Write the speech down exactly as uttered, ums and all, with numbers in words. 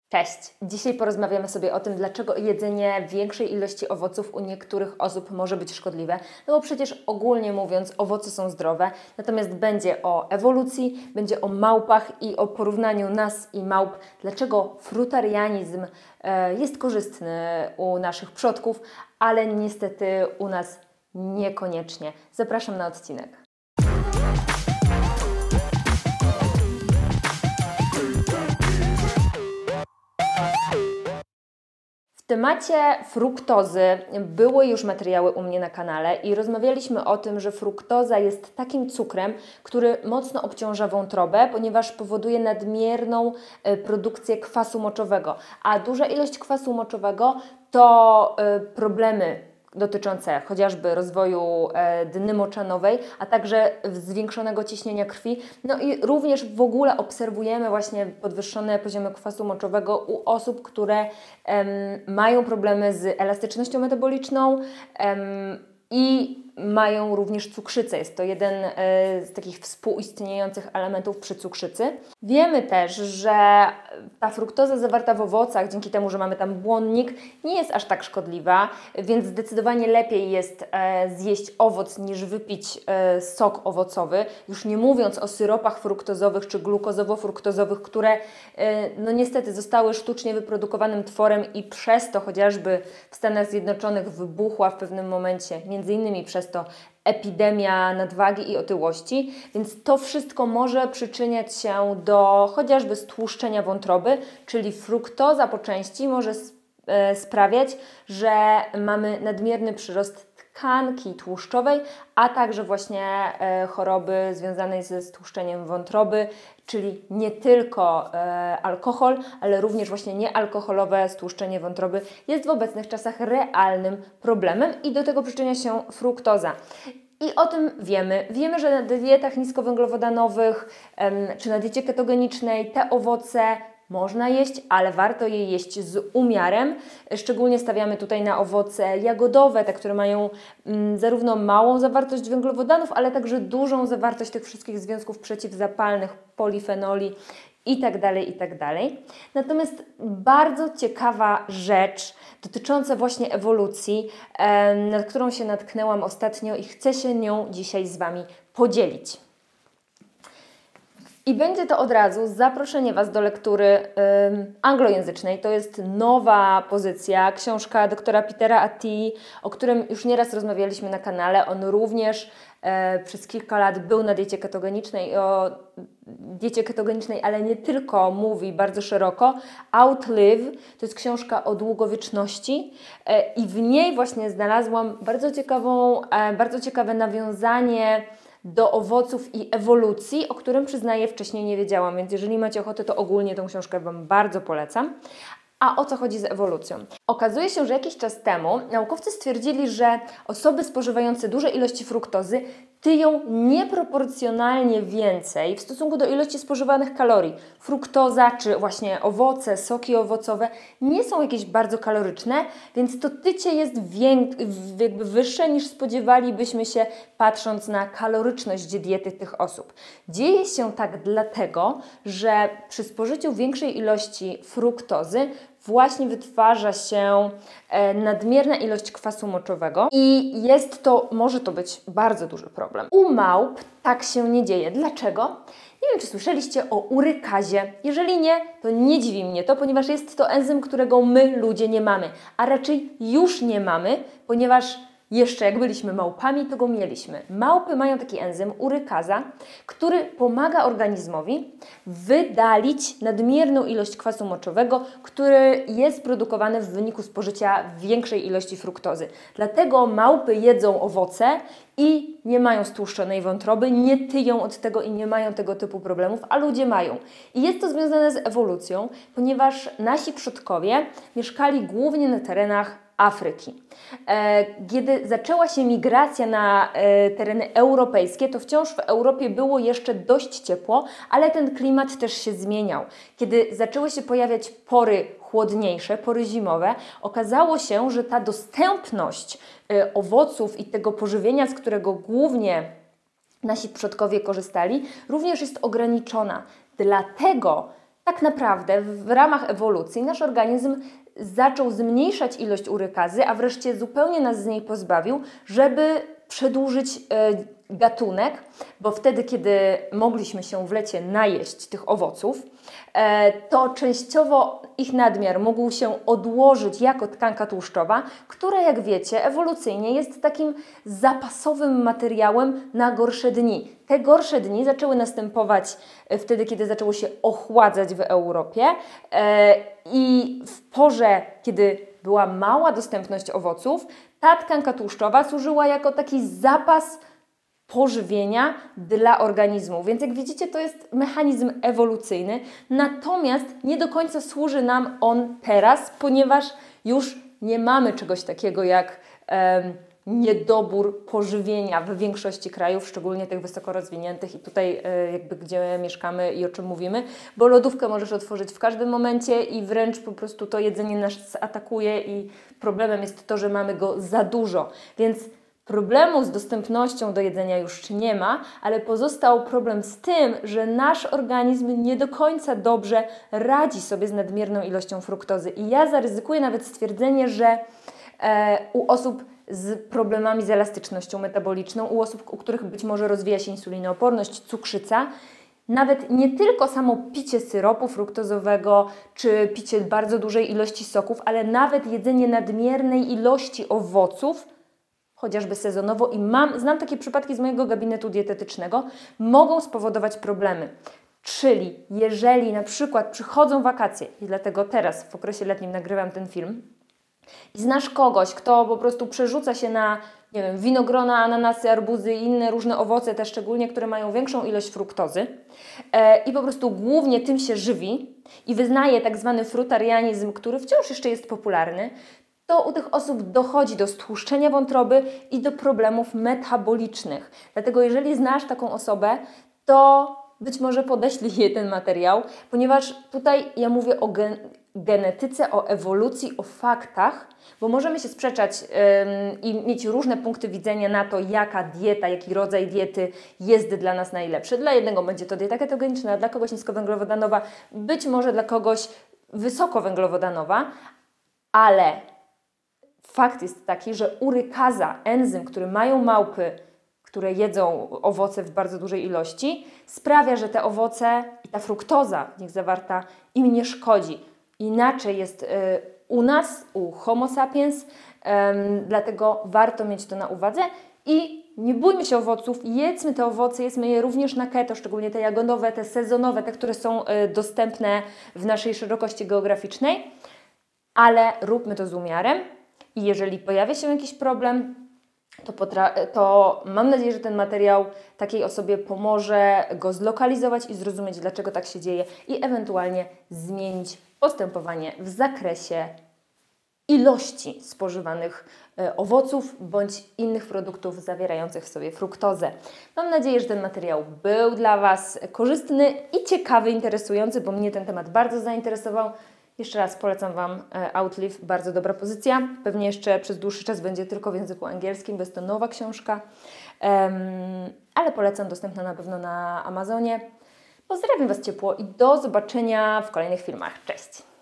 Cześć! Dzisiaj porozmawiamy sobie o tym, dlaczego jedzenie większej ilości owoców u niektórych osób może być szkodliwe. No bo przecież ogólnie mówiąc owoce są zdrowe, natomiast będzie o ewolucji, będzie o małpach i o porównaniu nas i małp. Dlaczego frutarianizm e, jest korzystny u naszych przodków, ale niestety u nas niekoniecznie. Zapraszam na odcinek. W temacie fruktozy były już materiały u mnie na kanale i rozmawialiśmy o tym, że fruktoza jest takim cukrem, który mocno obciąża wątrobę, ponieważ powoduje nadmierną produkcję kwasu moczowego, a duża ilość kwasu moczowego to problemy dotyczące chociażby rozwoju e, dny moczanowej, a także zwiększonego ciśnienia krwi. No i również w ogóle obserwujemy właśnie podwyższone poziomy kwasu moczowego u osób, które em, mają problemy z elastycznością metaboliczną em, i mają również cukrzycę. Jest to jeden e, z takich współistniejących elementów przy cukrzycy. Wiemy też, że ta fruktoza zawarta w owocach, dzięki temu, że mamy tam błonnik, nie jest aż tak szkodliwa, więc zdecydowanie lepiej jest e, zjeść owoc niż wypić e, sok owocowy. Już nie mówiąc o syropach fruktozowych czy glukozowo-fruktozowych, które e, no niestety zostały sztucznie wyprodukowanym tworem i przez to chociażby w Stanach Zjednoczonych wybuchła w pewnym momencie, między innymi przez to epidemia nadwagi i otyłości, więc to wszystko może przyczyniać się do chociażby stłuszczenia wątroby, czyli fruktoza po części może e, sprawiać, że mamy nadmierny przyrost tkanki tłuszczowej, a także właśnie e, choroby związanej ze stłuszczeniem wątroby, czyli nie tylko e, alkohol, ale również właśnie niealkoholowe stłuszczenie wątroby jest w obecnych czasach realnym problemem i do tego przyczynia się fruktoza. I o tym wiemy. Wiemy, że na dietach niskowęglowodanowych em, czy na diecie ketogenicznej te owoce można jeść, ale warto je jeść z umiarem. Szczególnie stawiamy tutaj na owoce jagodowe, te, które mają mm, zarówno małą zawartość węglowodanów, ale także dużą zawartość tych wszystkich związków przeciwzapalnych, polifenoli itd., itd. Natomiast bardzo ciekawa rzecz dotycząca właśnie ewolucji, e, nad którą się natknęłam ostatnio i chcę się nią dzisiaj z Wami podzielić. I będzie to od razu zaproszenie Was do lektury ym, anglojęzycznej. To jest nowa pozycja, książka doktora Petera Attii, o którym już nieraz rozmawialiśmy na kanale. On również e, przez kilka lat był na diecie ketogenicznej i o diecie ketogenicznej, ale nie tylko, mówi bardzo szeroko. Outlive to jest książka o długowieczności e, i w niej właśnie znalazłam bardzo ciekawą, e, bardzo ciekawe nawiązanie do owoców i ewolucji, o którym przyznaję wcześniej nie wiedziałam, więc jeżeli macie ochotę, to ogólnie tą książkę Wam bardzo polecam. A o co chodzi z ewolucją? Okazuje się, że jakiś czas temu naukowcy stwierdzili, że osoby spożywające duże ilości fruktozy tyją nieproporcjonalnie więcej w stosunku do ilości spożywanych kalorii. Fruktoza czy właśnie owoce, soki owocowe nie są jakieś bardzo kaloryczne, więc to tycie jest jakby wyższe niż spodziewalibyśmy się, patrząc na kaloryczność diety tych osób. Dzieje się tak dlatego, że przy spożyciu większej ilości fruktozy właśnie wytwarza się e, nadmierna ilość kwasu moczowego i jest to, może to być bardzo duży problem. U małp tak się nie dzieje. Dlaczego? Nie wiem, czy słyszeliście o urykazie. Jeżeli nie, to nie dziwi mnie to, ponieważ jest to enzym, którego my, ludzie, nie mamy, a raczej już nie mamy, ponieważ jeszcze jak byliśmy małpami, to go mieliśmy. Małpy mają taki enzym, urykaza, który pomaga organizmowi wydalić nadmierną ilość kwasu moczowego, który jest produkowany w wyniku spożycia większej ilości fruktozy. Dlatego małpy jedzą owoce i nie mają stłuszczonej wątroby, nie tyją od tego i nie mają tego typu problemów, a ludzie mają. I jest to związane z ewolucją, ponieważ nasi przodkowie mieszkali głównie na terenach Afryki. Kiedy zaczęła się migracja na tereny europejskie, to wciąż w Europie było jeszcze dość ciepło, ale ten klimat też się zmieniał. Kiedy zaczęły się pojawiać pory chłodniejsze, pory zimowe, okazało się, że ta dostępność owoców i tego pożywienia, z którego głównie nasi przodkowie korzystali, również jest ograniczona. Dlatego tak naprawdę w ramach ewolucji nasz organizm zaczął zmniejszać ilość urykazy, a wreszcie zupełnie nas z niej pozbawił, żeby przedłużyć y, gatunek, bo wtedy, kiedy mogliśmy się w lecie najeść tych owoców, e, to częściowo ich nadmiar mógł się odłożyć jako tkanka tłuszczowa, która, jak wiecie, ewolucyjnie jest takim zapasowym materiałem na gorsze dni. Te gorsze dni zaczęły następować wtedy, kiedy zaczęło się ochładzać w Europie e, i w porze, kiedy była mała dostępność owoców, ta tkanka tłuszczowa służyła jako taki zapas pożywienia dla organizmu. Więc jak widzicie, to jest mechanizm ewolucyjny, natomiast nie do końca służy nam on teraz, ponieważ już nie mamy czegoś takiego jak em, niedobór pożywienia w większości krajów, szczególnie tych wysoko rozwiniętych i tutaj e, jakby gdzie mieszkamy i o czym mówimy, bo lodówkę możesz otworzyć w każdym momencie i wręcz po prostu to jedzenie nas atakuje i problemem jest to, że mamy go za dużo, więc problemu z dostępnością do jedzenia już nie ma, ale pozostał problem z tym, że nasz organizm nie do końca dobrze radzi sobie z nadmierną ilością fruktozy. I ja zaryzykuję nawet stwierdzenie, że e, u osób z problemami z elastycznością metaboliczną, u osób, u których być może rozwija się insulinooporność, cukrzyca, nawet nie tylko samo picie syropu fruktozowego, czy picie bardzo dużej ilości soków, ale nawet jedzenie nadmiernej ilości owoców, chociażby sezonowo i mam, znam takie przypadki z mojego gabinetu dietetycznego, mogą spowodować problemy. Czyli jeżeli na przykład przychodzą wakacje i dlatego teraz w okresie letnim nagrywam ten film i znasz kogoś, kto po prostu przerzuca się na, nie wiem, winogrona, ananasy, arbuzy i inne różne owoce, te szczególnie, które mają większą ilość fruktozy e, i po prostu głównie tym się żywi i wyznaje tak zwany frutarianizm, który wciąż jeszcze jest popularny, to u tych osób dochodzi do stłuszczenia wątroby i do problemów metabolicznych. Dlatego jeżeli znasz taką osobę, to być może podeślij jej ten materiał, ponieważ tutaj ja mówię o gen genetyce, o ewolucji, o faktach, bo możemy się sprzeczać ym, i mieć różne punkty widzenia na to, jaka dieta, jaki rodzaj diety jest dla nas najlepszy. Dla jednego będzie to dieta ketogeniczna, dla kogoś niskowęglowodanowa, być może dla kogoś wysokowęglowodanowa, ale fakt jest taki, że urykaza, enzym, który mają małpy, które jedzą owoce w bardzo dużej ilości, sprawia, że te owoce i ta fruktoza w nich zawarta im nie szkodzi. Inaczej jest y, u nas, u Homo sapiens, ym, dlatego warto mieć to na uwadze i nie bójmy się owoców, jedzmy te owoce, jedzmy je również na keto, szczególnie te jagodowe, te sezonowe, te, które są y, dostępne w naszej szerokości geograficznej, ale róbmy to z umiarem. I jeżeli pojawia się jakiś problem, to, to mam nadzieję, że ten materiał takiej osobie pomoże go zlokalizować i zrozumieć, dlaczego tak się dzieje i ewentualnie zmienić postępowanie w zakresie ilości spożywanych owoców bądź innych produktów zawierających w sobie fruktozę. Mam nadzieję, że ten materiał był dla Was korzystny i ciekawy, interesujący, bo mnie ten temat bardzo zainteresował. Jeszcze raz polecam Wam Outlive, bardzo dobra pozycja. Pewnie jeszcze przez dłuższy czas będzie tylko w języku angielskim, bo jest to nowa książka, um, ale polecam, dostępna na pewno na Amazonie. Pozdrawiam Was ciepło i do zobaczenia w kolejnych filmach. Cześć!